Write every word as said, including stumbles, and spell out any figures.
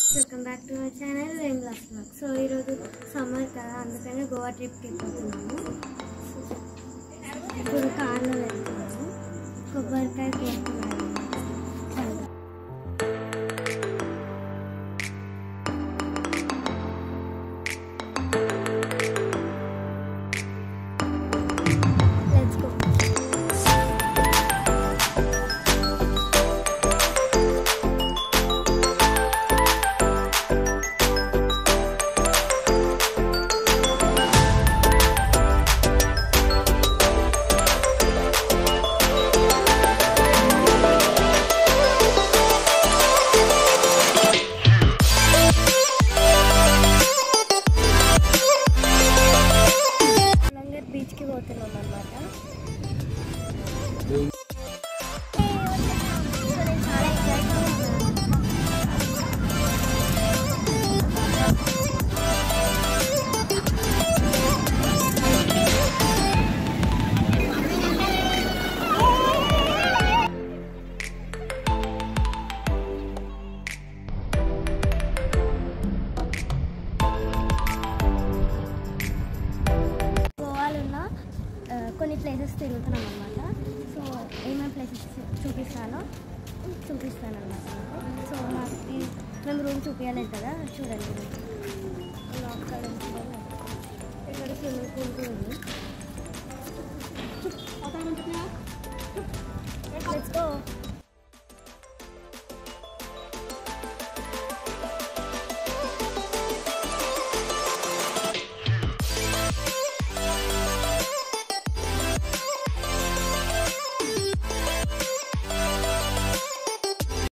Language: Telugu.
Welcome back to my channel వెంగ్లాస్ బ్లాగ్. సో ఈరోజు సమ్మర్ కదా, అందుకని గోవా ట్రిప్కి వెళ్ళిపోతున్నాము. ఇప్పుడు కార్లో వెళ్తున్నాము. కొబ్బరికాయ కోరుకున్నాము. బీచ్కి పోతున్నాం అన్నమాట. కొన్ని ప్లేసెస్ తిరుగుతున్నాం అన్నమాట. సో ఏమేమి ప్లేసెస్ చూపిస్తానో చూపిస్తాను అన్నమాట. సో మాకు మేము రూమ్ చూపించలేదు కదా, చూడండి. అక్కడ ఇక్కడ స్విమ్మింగ్ పూల్ ఉంది. Let's go.